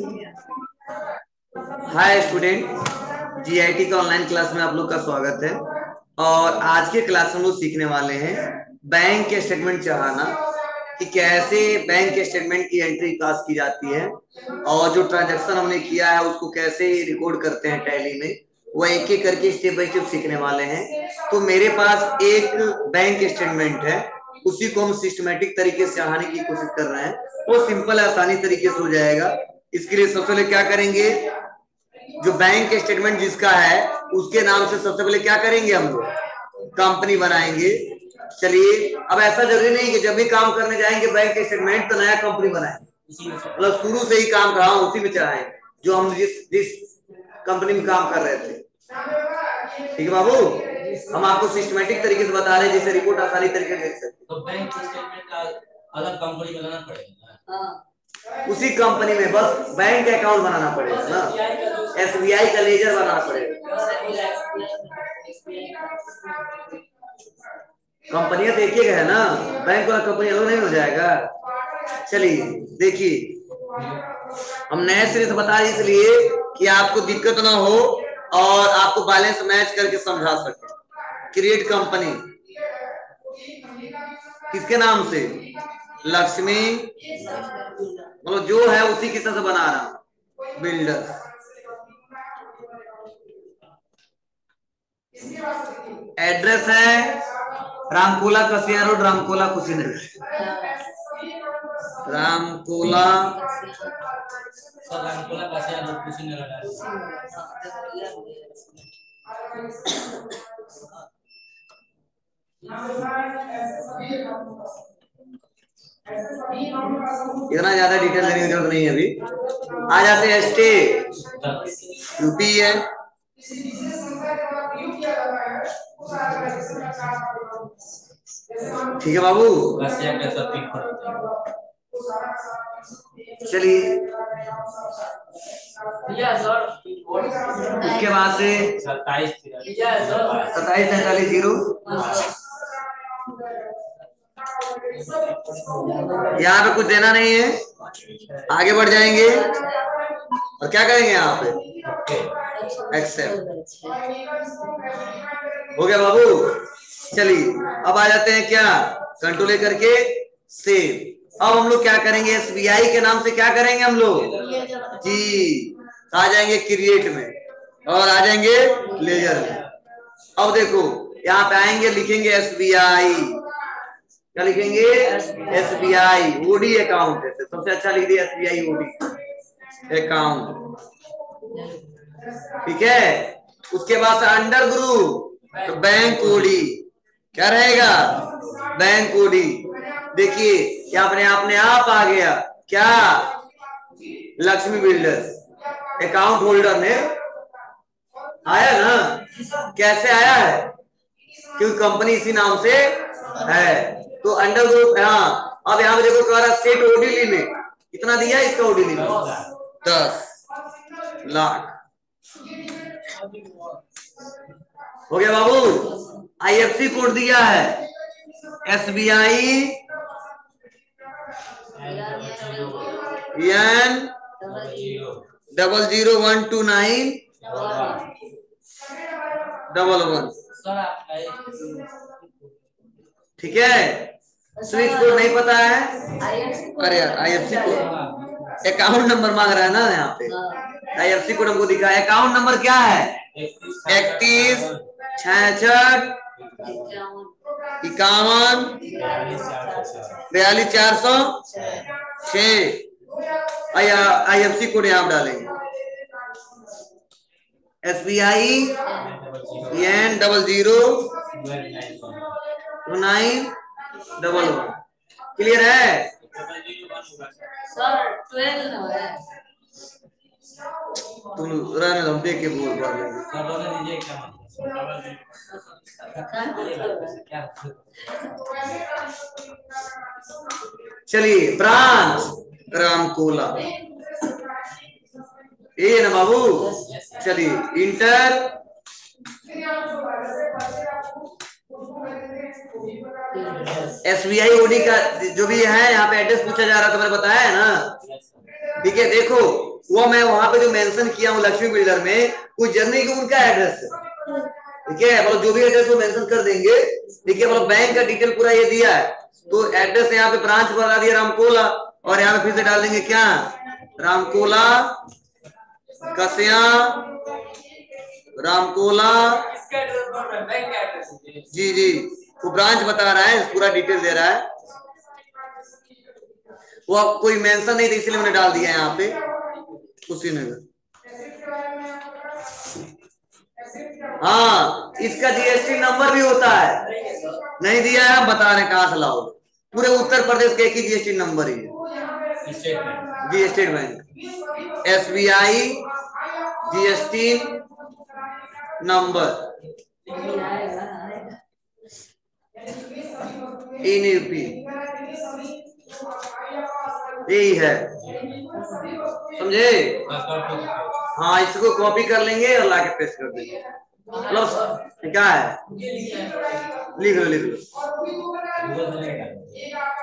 हाय student, GIT का online class में आप लोग का स्वागत है। और आज के क्लास में हम लोग सीखने वाले हैं बैंक के स्टेटमेंट चढ़ाना, कि कैसे बैंक के स्टेटमेंट की एंट्री पास की जाती है और जो ट्रांजैक्शन हमने किया है उसको कैसे रिकॉर्ड करते हैं टैली में, वो एक एक करके स्टेप बाय स्टेप सीखने वाले हैं। तो मेरे पास एक बैंक स्टेटमेंट है, उसी को हम सिस्टमेटिक तरीके से चढ़ाने की कोशिश कर रहे हैं। वो सिंपल आसानी तरीके से हो जाएगा। इसके लिए सबसे पहले क्या करेंगे, जो बैंक स्टेटमेंट जिसका है उसके नाम से सबसे पहले क्या करेंगे, हम लोग कंपनी बनाएंगे। चलिए, अब ऐसा जरूरी नहीं कि जब भी काम करने जाएंगे बैंक स्टेटमेंट तो नया कंपनी बनाएंगे, मतलब शुरू से ही काम करा उसी में चढ़ाएंगे जो हम जिस कंपनी में काम कर रहे थे। ठीक है बाबू, हम आपको सिस्टमेटिक तरीके से बता रहे हैं जिससे रिपोर्ट आसानी तरीके से देख सकते। तो बैंक स्टेटमेंट का अलग कंपनी बनाना पड़ेगा, उसी कंपनी में बस बैंक अकाउंट बनाना पड़ेगा ना, एसबीआई का लेजर बनाना पड़ेगा। कंपनियां तो एक ही है ना, बैंक वाला कंपनी अलग नहीं हो जाएगा। चलिए देखिए, हम नए सिरे से बता रहे इसलिए कि आपको दिक्कत ना हो और आपको बैलेंस मैच करके समझा सके। क्रिएट कंपनी किसके नाम से, लक्ष्मी, मतलब जो है उसी की तरह से बना रहा बिल्डर। एड्रेस है रामकोला कसिया रोड, रामकोला कुशीनगर, रामकोला इतना ज्यादा डिटेल देने की जरूरत नहीं है अभी। आ जाते हैं स्टेट, यूपी है। ठीक है बाबू, चलिए उसके बाद से 2743 यहाँ पे कुछ देना नहीं है, आगे बढ़ जाएंगे और क्या करेंगे यहाँ पे एक्सेप्ट। हो गया बाबू। चलिए अब आ जाते हैं क्या, कंट्रोल लेकर के सेव। अब हम लोग क्या करेंगे, एसबीआई के नाम से क्या करेंगे हम लोग जी, आ जाएंगे क्रिएट में और आ जाएंगे लेजर में। अब देखो यहाँ पे आएंगे, लिखेंगे एसबीआई, क्या लिखेंगे, एसबीआई ओडी अकाउंट है, सबसे अच्छा लिख दिया एसबीआई ओडी अकाउंट। ठीक है, उसके बाद अंडर ग्रुप तो बैंक ओडी, क्या रहेगा, बैंक ओडी। देखिए क्या अपने आप आ गया, क्या लक्ष्मी बिल्डर्स अकाउंट होल्डर ने आया ना। कैसे आया है, क्योंकि कंपनी इसी नाम से है। तो अंडर ग्रुप, हाँ अब यहाँ पे देखो कह रहा सेट ओडी लिमिट कितना दिया इसका, ओडी लिमिट 10 लाख। हो गया बाबू। आईएफसी कोड दिया है एसबीआई एन 00129111। ठीक है, स्विच कोड नहीं पता है, अरे यार आईएफसी कोड अकाउंट नंबर मांग रहा है ना यहाँ पे, आईएफसी कोड हमको दिखा है। अकाउंट नंबर क्या है, 31 66 51 42 406। आईएफसी कोड यहाँ डालेंगे एसबीआई एन 002911। क्लियर है सर 12 है, तुम रहने दो, देख के बोल पा लेंगे। चलिए ब्रांच रामकोला ये ना बाबू। चलिए इंटर, एसबीआई ओडी का जो भी है यहाँ पे एड्रेस पूछा जा रहा था, मैंने बताया है ना। ठीक है, देखो वो मैं वहां पे जो मेंशन किया हूँ लक्ष्मी बिल्डर में, कोई जर्नी की उनका एड्रेस है, ठीक है, मतलब जो भी एड्रेस वो मेंशन कर देंगे, ठीक है, मतलब बैंक का डिटेल पूरा ये दिया है, तो एड्रेस यहाँ पे ब्रांच बता दिया रामकोला, और यहाँ पे फिर से डाल देंगे क्या, रामकोला कसिया, रामकोला, जी जी, वो ब्रांच बता रहा है, पूरा डिटेल दे रहा है, वो कोई मेंशन नहीं था इसलिए मैंने डाल दिया यहाँ पे कुशीनगर। हाँ, इसका जीएसटी नंबर भी होता है, नहीं दिया है, हम बता रहे हैं कहां से लाओ, पूरे उत्तर प्रदेश के एक ही जीएसटी नंबर ही है, जी state bank, SBI GST number in UP, यही है, समझे। हाँ, इसको कॉपी कर लेंगे और लाके पेस्ट कर देंगे, मतलब क्या है, लिख लो लिख लो।